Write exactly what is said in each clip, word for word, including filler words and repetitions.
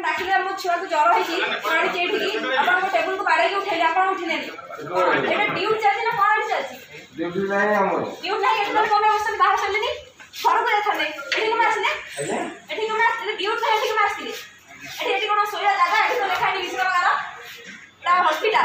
डाकिले मो छुआ को ज्वर होई पानी चेठी अपन को टेबल को बाड़े के उठेले अपन उठिने एटा ड्यूटी चाची ना कोन चाची ड्यूटी नहीं हमर ड्यूटी नहीं एटा कोन बसन बाहर चलेनी घर को देखले एठी कोन आसले अरे एठी कोन आसले ड्यूटी एठी कोन आसले एठी एठी कोन सोया जागा एठी तो लेखानी विश्राम करा ता हॉस्पिटल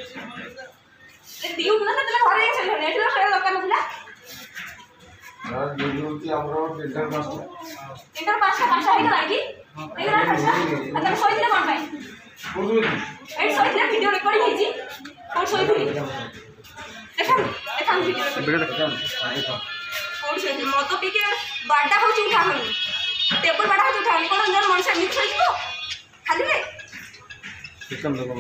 ए ड्यूटी ना तले घरे चले एठी तो सोया दरकार नथिला हां ड्यूटी हमरो इंटर पास इंटर पास पास है ना कि देखला खर्चा आता सोइले कोन भाई कोन एठी सोइले वीडियो रिकॉर्डिंग हेजी कोन सोइली देखा देखा वीडियो रिकॉर्डिंग कोन सोइली मो तो पीके बाडा हो उठा हनी टेबल बाडा हो उठा हनी कोन अंदर मनुष्य मिक्स हो जिवो खाली रे एकदम देखो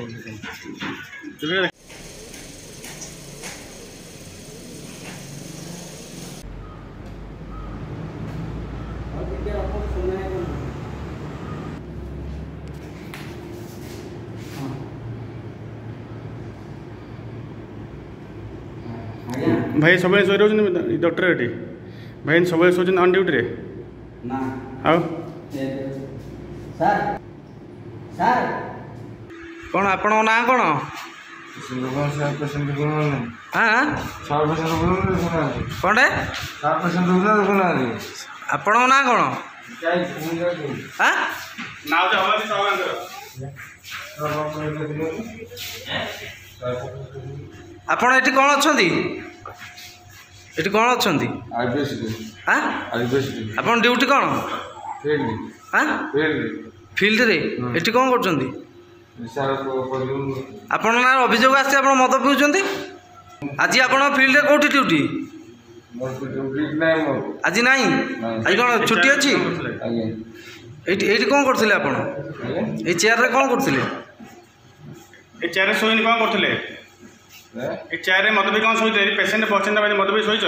भाई सब शो रही डॉक्टर ये भाई सब शो ऑन ड्यूटी रे ना आओ सर सर कौन आपण ना कौन हाँ कौन आपण ना कौन हाँ आपण ये कौन अच्छा ये कौन अच्छा हाँ आपन ड्यूटी कौन हाँ फील्ड रे ये कौन कर आपण ना अभियोग आसी आप मद पिउछंती आज आप फील्ड रे कोठी ड्यूटी आज नहीं आज कौन छुट्टी अच्छी ये कौन करथिले आपण ए चेयर रे कौन करथिले ए चेयर रे सोइन कौन करथिले ए चेयर रे मत भी कौन सोई पेशेंट बचन मत भी सोईच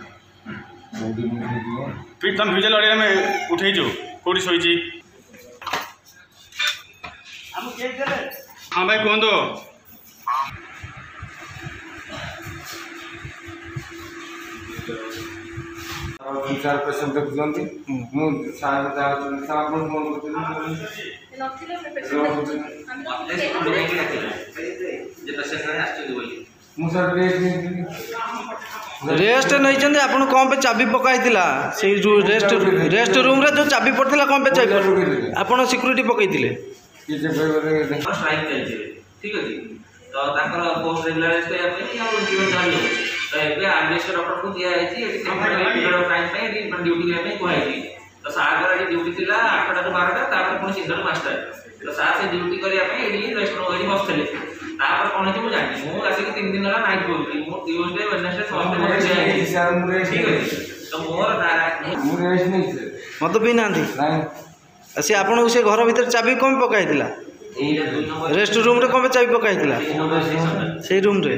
फिर तुम भिजल अड़िया में उठेजु कौटी सोई हाँ भाई कहतु चार पेशेंट देखुंती मुझे रेस्ट नहीं आपन कौन पे चाबी पकाई से रेस्ट रेस्ट रूम रे जो चाबी पड़ता कौन पे चाबी आपन सिक्यूरीटी पकई ठीक अच्छे तो पोस्ट रेगुलराइज करने तो ये आरबीएस डॉक्टर को दिया है ड्यूटी करने कहुई तो सार ड्यूटी थी आठटा रु बारटा तापर पुणी सिंगल मास्टर तो सार से ड्यूटी करने रेस्ट बसते तापर कौन है मुझे जानी मुझे आसिक तीन दिन है नाइट करूँ ट्यूजडे वेडनेसडे थर्सडे ठीक अच्छे तो मोर मत पी ना सी आप से घर भर चाबी कौन पकाई रेस्ट रूम रे कौन चाबी पकाई से रूम रे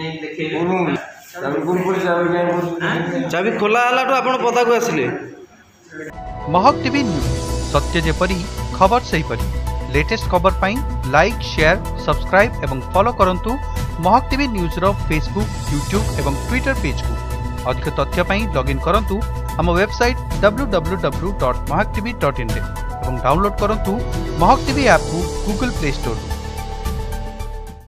चाबी खोला आप पदा को आसिले महक टीवी न्यूज सत्य जेपरी खबर सही परी लेटेस्ट खबर पाई लाइक शेयर सब्सक्राइब एवं फॉलो करंतु महक टीवी न्यूज रो फेसबुक यूट्यूब एवं ट्विटर पेज को अधिक तथ्य पाई लॉगिन करंतु हम website W W W dot Mahak TV dot in एवं डाउनलोड करंतु महक टीवी ऐप को गूगल प्ले स्टोर।